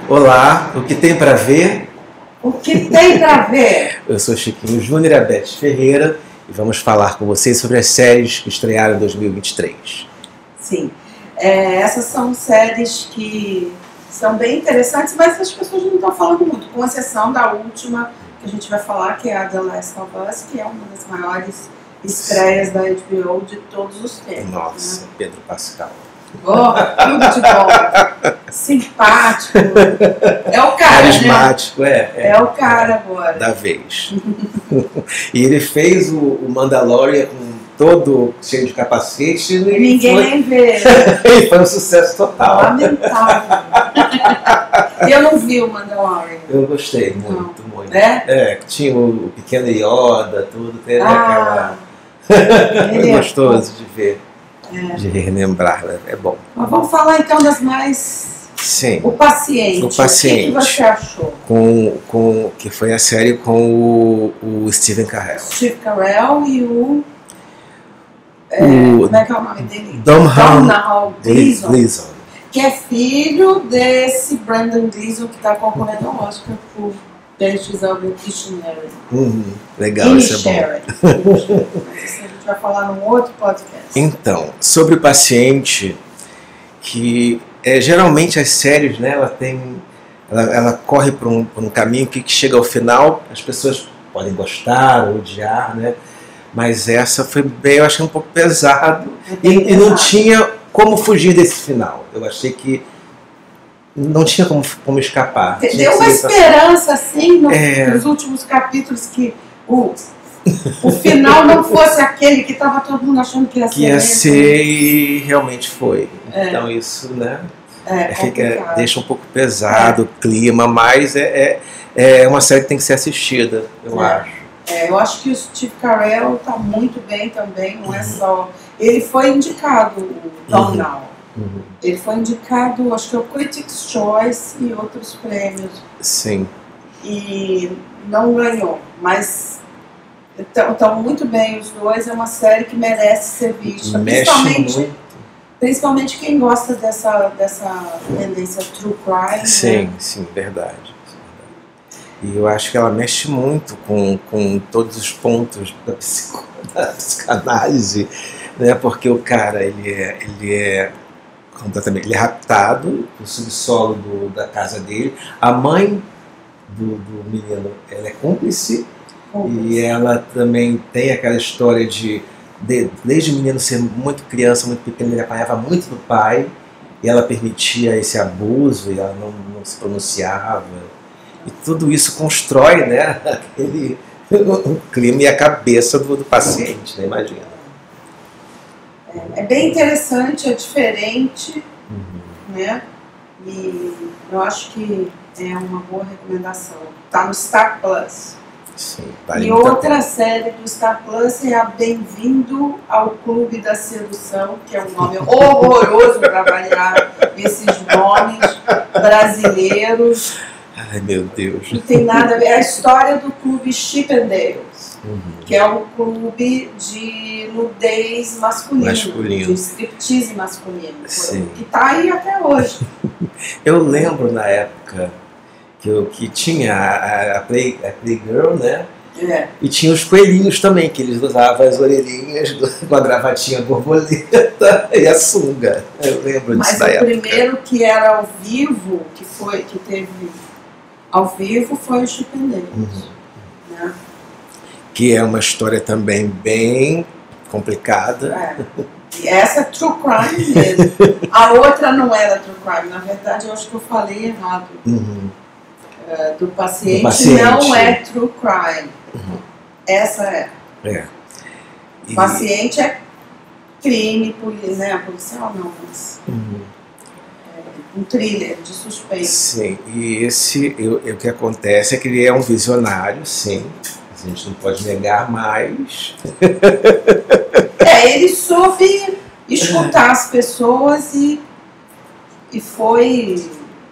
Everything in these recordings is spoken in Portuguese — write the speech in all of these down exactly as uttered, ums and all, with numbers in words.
Olá, o que tem para ver? O que tem para ver? Eu sou Chiquinho Júnior e a Beth Ferreira e vamos falar com vocês sobre as séries que estrearam em dois mil e vinte e três. Sim, é, essas são séries que são bem interessantes, mas as pessoas não estão falando muito, com exceção da última que a gente vai falar, que é a The Last of Us, que é uma das maiores estreias da H B O de todos os tempos. Nossa, né? Pedro Pascal. Oh, tudo de bom. Simpático. É o cara, Carismático, né? é, é. É o cara agora. Da vez. E ele fez o, o Mandalorian com todo cheio de capacete. E ninguém foi... nem vê. E foi um sucesso total. Lamentável. Eu não vi o Mandalorian. Eu gostei muito, não. muito. É? É, tinha o, o pequeno Yoda, tudo. Teve ah, aquela... Foi é gostoso de ver. É. De relembrar, né? É bom. Mas vamos falar então das mais... Sim. O Paciente. O Paciente. O que, que você achou? Com, com, que foi a série com o, o Steve Carell. Steve Carell e o... É, o como é que é o nome dele? Domhnall Gleeson, Gleeson. que é filho desse Brandon Gleeson que está concorrendo ao Oscar por Banshees of Inisherin. Uhum, legal, isso é bom. Mas isso a gente vai falar num outro podcast. Então, sobre o Paciente, que é, geralmente as séries, né, ela tem, ela, ela corre por um, por um caminho que, que chega ao final, as pessoas podem gostar ou odiar, né? Mas essa foi bem, eu achei um pouco pesado, é e, pesado. e não tinha como fugir desse final. Eu achei que não tinha como, como escapar. Deu uma esperança, assim, no, é... nos últimos capítulos, que o, o final não fosse aquele que estava todo mundo achando que ia ser. Que ia mesmo. ser e realmente foi. É. Então isso, né? É, fica, deixa um pouco pesado é. o clima, mas é, é, é uma série que tem que ser assistida, eu é. acho. É, eu acho que o Steve Carell está muito bem também, não é só... Ele foi indicado, o Domhnall. Uhum. Uhum. Ele foi indicado, acho que é o Critics' Choice e outros prêmios. Sim. E não ganhou, mas estão muito bem os dois, é uma série que merece ser vista. Mexe principalmente, muito. principalmente quem gosta dessa, dessa tendência true crime. Sim, né? sim, verdade. E eu acho que ela mexe muito com, com todos os pontos da, psico, da psicanálise, né? Porque o cara, ele é, ele é completamente, ele é raptado no subsolo do, da casa dele. A mãe do, do menino, ela é cúmplice, cúmplice, e ela também tem aquela história de, de, desde o menino ser muito criança, muito pequeno, ele apanhava muito do pai, e ela permitia esse abuso, e ela não, não se pronunciava. E tudo isso constrói, né, aquele, o clima e a cabeça do, do paciente, né, imagina. É, é bem interessante, é diferente, uhum. né? E eu acho que é uma boa recomendação. Está no Star Plus. Sim, vale e outra série do Star Plus é a Bem-vindo ao Clube da Sedução, que é um nome horroroso para variar esses nomes brasileiros. Ai, meu Deus. Não tem nada a ver. É a história do clube Chippendales, uhum. que é um clube de nudez masculino, masculino. de striptease masculino, Sim. que está aí até hoje. Eu lembro na época que, eu, que tinha a, a, Play, a Playgirl, né? É. E tinha os coelhinhos também, que eles usavam as orelhinhas com a gravatinha borboleta e a sunga. Eu lembro Mas disso da o época. primeiro que era ao vivo, que, foi, que teve ao vivo, foi o Chippendales. Uhum. Né? Que é uma história também bem complicada. É. E essa é true crime mesmo. A outra não era true crime. Na verdade, eu acho que eu falei errado. Uhum. Uh, do, paciente, do paciente não é true crime. Uhum. Essa é. é. E... Paciente é crime, poli né? policial não, mas uhum. é um thriller de suspense. Sim, e esse, eu, eu, o que acontece é que ele é um visionário, sim. A gente não pode negar mais. É, ele soube escutar as pessoas e, e foi...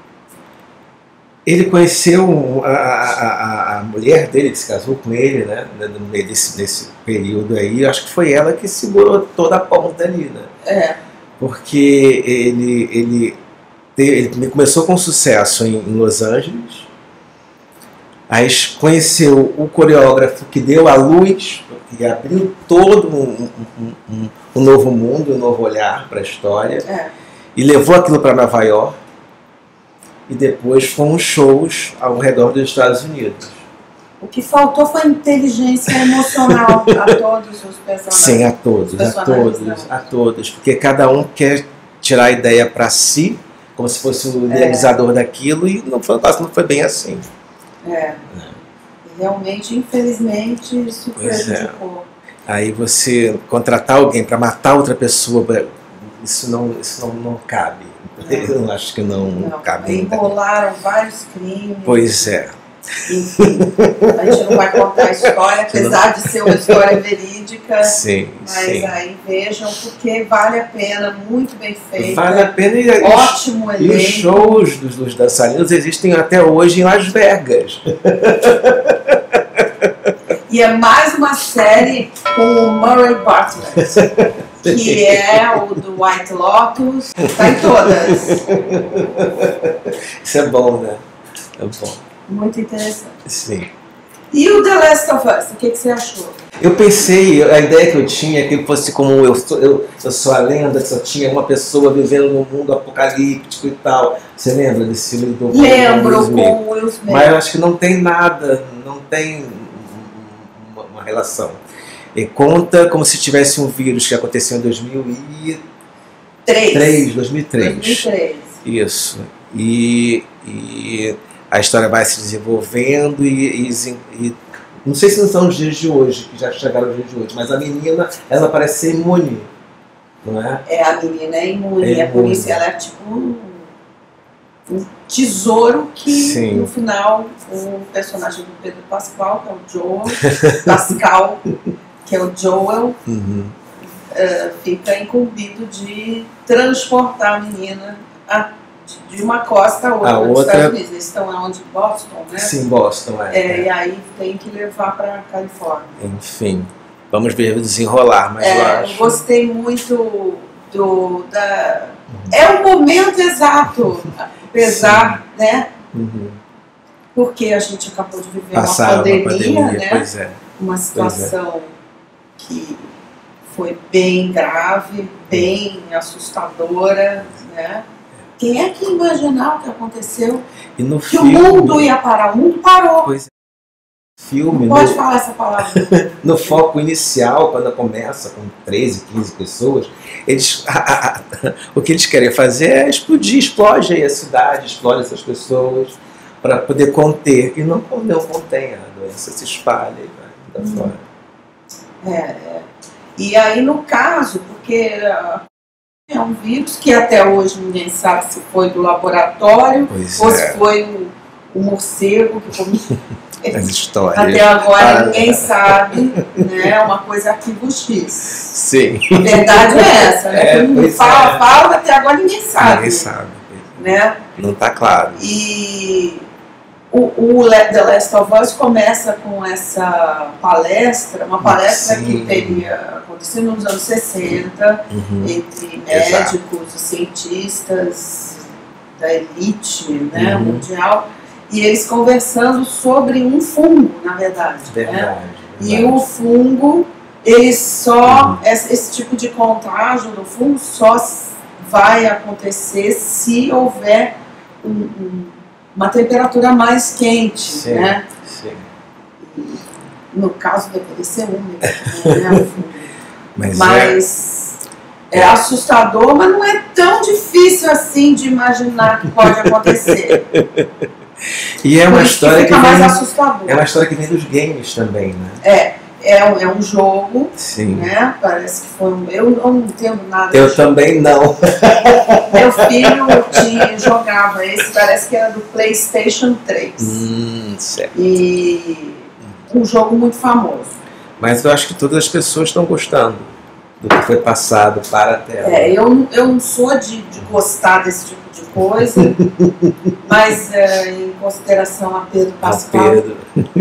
Ele conheceu a, a, a mulher dele, que se casou com ele, né, no meio desse, desse período aí. Acho que foi ela que segurou toda a ponta ali, né? É. Porque ele, ele ele começou com sucesso em, em Los Angeles, aí conheceu o coreógrafo que deu à luz, que abriu todo um, um, um, um novo mundo, um novo olhar para a história, É. e levou aquilo para Nova York, e depois foram shows ao redor dos Estados Unidos. O que faltou foi inteligência emocional a todos os personagens. Sim, a todos, a todos, a todos, porque cada um quer tirar a ideia para si, como se fosse o idealizador é. daquilo, e não foi, não foi bem assim. É. é. Realmente, infelizmente, isso prejudicou. É. Aí você contratar alguém para matar outra pessoa, isso não, isso não, não cabe. É. Eu acho que não, não cabe. Enrolaram vários crimes. Pois é. Enfim, a gente não vai contar a história, apesar de ser uma história verídica. Sim, mas sim. aí vejam, porque vale a pena, muito bem feito. Vale a pena e ótimo os, elenco. E os shows dos, dos dançarinos existem até hoje em Las Vegas. E é mais uma série com o Murray Bartlett, que é o do White Lotus, está em todas. Isso é bom, né? É bom. Muito interessante. Sim. E o The Last of Us, o que, que você achou? Eu pensei, a ideia que eu tinha é que fosse como eu sou, eu, eu sou a lenda, que só tinha uma pessoa vivendo num mundo apocalíptico e tal. Você lembra desse filme do Lembro, com o Will Smith. Mas eu acho que não tem nada, não tem uma, uma relação. E conta como se tivesse um vírus que aconteceu em dois mil e três. dois mil e três. dois mil e três. Isso. E... e a história vai se desenvolvendo e, e, e não sei se não são os dias de hoje, que já chegaram os dias de hoje, mas a menina, ela parece ser imune, não é? É, a menina é imune, é, é por isso ela é tipo um, um tesouro que Sim. no final o personagem do Pedro Pascal, que é o Joel, Pascal, que é o Joel, uhum. uh, fica incumbido de transportar a menina a de uma costa a outra, a dos outra... Estados Unidos. Eles estão onde? Boston, né? Sim, Boston, é. é, é. E aí tem que levar para a Califórnia. Enfim, vamos ver desenrolar, mas é, eu acho... Eu gostei muito do... Da... Uhum. É o momento exato, apesar, Sim. né? Uhum. Porque a gente acabou de viver Passaram uma pandemia, uma pandemia, né? Pois é. Uma situação é. que foi bem grave, bem assustadora, né? Quem é que ia imaginar o que aconteceu? E no que filme... o mundo ia parar, o mundo parou. Pois é. Filme, Não pode no... falar essa palavra. No foco inicial, quando começa com treze, quinze pessoas, eles, o que eles querem fazer é explodir, explode aí a cidade, explode essas pessoas para poder conter. E não, não contém, a doença se espalha e vai da fora. É, é. E aí, no caso, porque é um vírus que até hoje ninguém sabe se foi do laboratório pois ou é. se foi o, o morcego que comeu. As histórias. Até agora ah, ninguém sabe, né? É uma coisa arquivo X. Sim. A verdade é essa, né? É, Todo mundo fala, é. fala, até agora ninguém sabe. Ninguém sabe. Né? Não está claro. E o, o The Last of Us começa com essa palestra, uma palestra Sim. que teria acontecido nos anos sessenta, uhum. entre Exato. médicos e cientistas da elite, né, uhum. mundial, e eles conversando sobre um fungo, na verdade. Verdade, né? verdade. E o fungo, ele só, uhum. esse, esse tipo de contágio do fungo só vai acontecer se houver um, um, uma temperatura mais quente, sim, né? Sim. E, no caso deveria ser úmido, né? Mas, mas é... é é assustador, mas não é tão difícil assim de imaginar que pode acontecer. E é uma Por história que, que fica vem, mais assustador. É uma história que vem dos games também, né? É, é um, é um jogo, Sim. né? Parece que foi um. Eu não entendo nada. Eu também não. Meu filho tinha, jogava esse, parece que era do PlayStation três. Hum, certo. E um jogo muito famoso. Mas eu acho que todas as pessoas estão gostando do que foi passado para a tela. É, eu, eu não sou de, de gostar desse tipo de coisa, mas é, em consideração a Pedro Pascal, Pedro.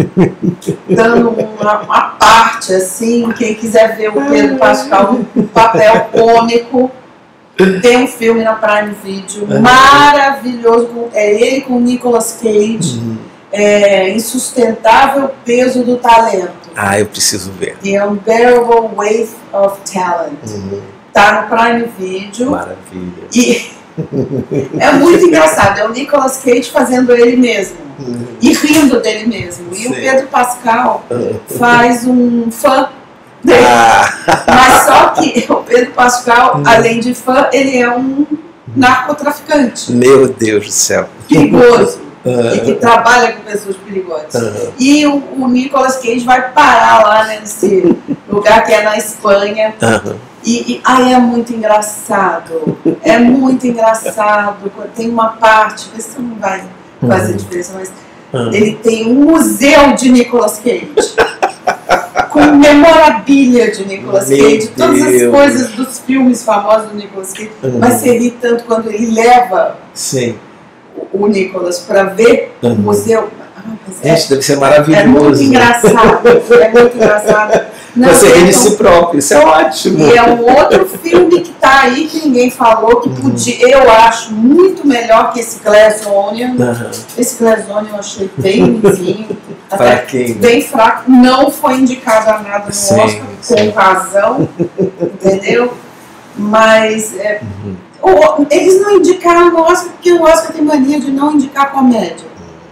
dando uma, uma parte assim, quem quiser ver o Pedro Pascal no papel cômico, Tem um filme na Prime Video Uhum. maravilhoso, com- é ele com o Nicolas Cage, Uhum. é Insustentável Peso do Talento, Ah, eu preciso ver. The Unbearable Weight of Talent. Uhum. Tá no Prime Video Maravilha. e é muito engraçado, é o Nicolas Cage fazendo ele mesmo Uhum. e rindo dele mesmo. E o Sim. Pedro Pascal Uhum. faz um fã dele. Ah, Mas só que o Pedro Pascal, Hum. além de fã, ele é um narcotraficante meu Deus do céu. perigoso Ah, e que trabalha com pessoas perigosas. ah, E o, o Nicolas Cage vai parar lá nesse lugar que é na Espanha. ah, E, e ai, é muito engraçado. É muito engraçado. Tem uma parte, vê se não vai fazer Hum. diferença, mas ah. ele tem um museu de Nicolas Cage. Com memorabilia de Nicolas Meu Cage, todas as Deus. coisas dos filmes famosos do Nicolas Cage. Uhum. Mas você ri tanto quando ele leva Sim. o, o Nicolas para ver Uhum. o museu. Ah, mas é, Gente, deve ser é muito maravilhoso. engraçado. É muito engraçado. Não, Você ri de então- si próprio, isso é ótimo. E é um outro filme que tá aí que ninguém falou, que Uhum. podia, eu acho muito melhor que esse Glass Onion. Aham. Esse Glass Onion eu achei bem ruimzinho, até Fraquinho. bem fraco. Não foi indicado a nada no Sim, Oscar, sim. com razão, entendeu? Mas é, Uhum. o- eles não indicaram no Oscar porque o Oscar tem mania de não indicar comédia,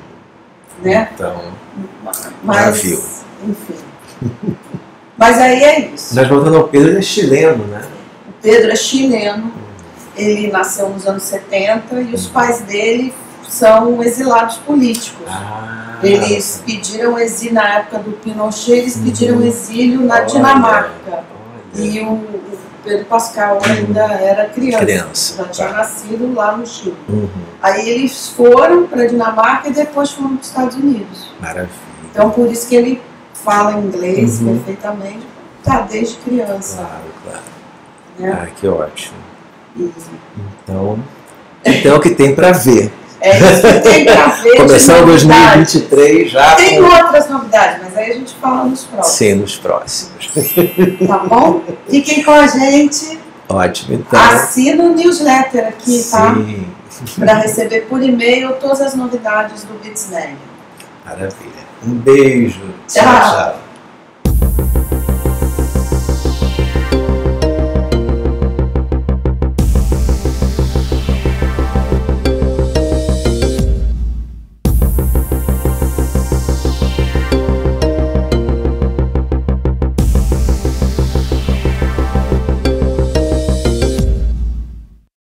né? Então, Mas, Já viu. enfim. Mas aí é isso. mas voltando ao Pedro, ele é chileno, né? O Pedro é chileno, ele nasceu nos anos setenta e os pais dele são exilados políticos. Ah, Eles pediram exílio na época do Pinochet, eles pediram Uhum. exílio na Olha, Dinamarca. olha. E o, o Pedro Pascal ainda era criança, Criança, já tinha tá. nascido lá no Chile. Uhum. Aí eles foram para a Dinamarca e depois foram para os Estados Unidos. Maravilha. Então por isso que ele fala inglês Uhum. perfeitamente, tá desde criança. Claro, claro. Né? Ah, que ótimo. E Então, então é o que tem pra ver. é isso que tem pra ver. de Começando dois mil e novidades. vinte e três já. Tem com- outras novidades, mas aí a gente fala nos próximos. Sim, nos próximos. Tá bom? Fiquem com a gente. Ótimo, então. Assina o newsletter aqui, tá? Sim. Para receber por e-mail todas as novidades do Bitsnag. Maravilha. Um beijo. Tchau. Tchau, tchau.